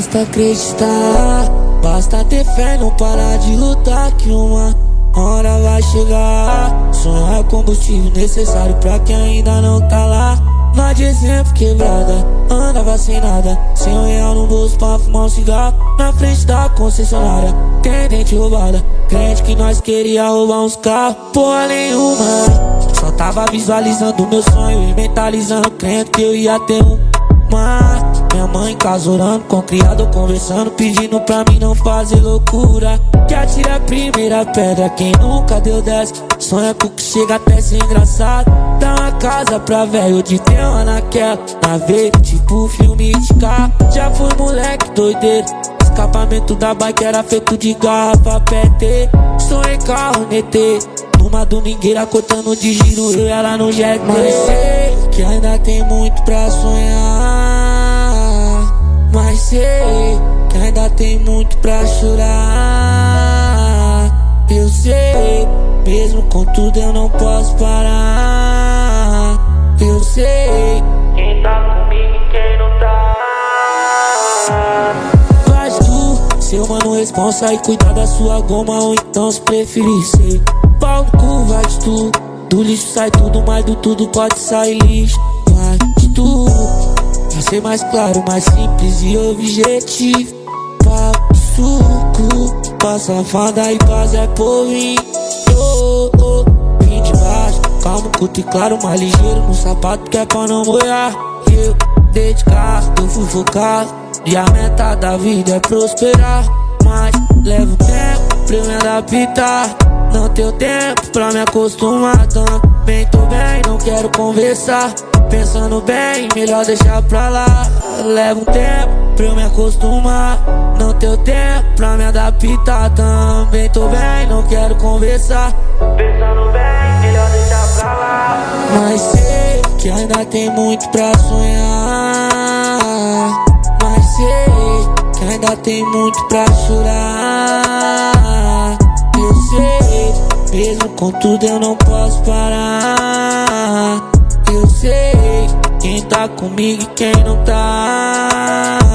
basta acreditar, basta ter fé, não parar de lutar, que uma hora vai chegar. Sonhar é combustível necessário pra quem ainda não tá lá. Nós de exemplo quebrada, andava sem nada, sem R$1 no bolso pra fumar um cigarro. Na frente da concessionária, tem dente roubada, crente que nós queria roubar uns carros. Porra nenhuma, só tava visualizando meu sonho e mentalizando, crente que eu ia ter uma. Minha mãe em casa orando, com o criado conversando, pedindo pra mim não fazer loucura, que atire a primeira pedra quem nunca deu 10. Sonha com que chega até ser engraçado. Dá uma casa pra velho de terra naquela, na veia, tipo filme de carro. Já fui moleque doideiro, escapamento da bike era feito de garrafa PET. Sonhei carro NT, numa domingueira cortando de giro, eu e ela no jet. Mas sei que ainda tem muito pra sonhar, mas sei que ainda tem muito pra chorar. Eu sei, mesmo com tudo eu não posso parar. Eu sei quem tá comigo e quem não tá. Faz tu, seu mano responsa, e cuidar da sua goma, ou então se preferir ser pau no cu, vai de tu. Do lixo sai tudo, mas do tudo pode sair lixo. Vai de tu, pra ser mais claro, mais simples e objetivo. Papo suco, pra safada e paz é povinho. Vim de baixo, calmo, curto e claro, mais ligeiro no sapato que é pra não molhar. Eu dedicado, eu fui focado, e a meta da vida é prosperar. Mas levo tempo pra eu me adaptar, não tenho tempo pra me acostumar. Também tô bem, não quero conversar, pensando bem, melhor deixar pra lá. Levo um tempo pra eu me acostumar, não tenho tempo pra me adaptar. Também tô bem, não quero conversar, pensando bem, melhor deixar pra lá. Mas sei que ainda tem muito pra sonhar, mas sei que ainda tem muito pra chorar. Eu sei, mesmo com tudo eu não posso parar. Eu sei quem tá comigo e quem não tá.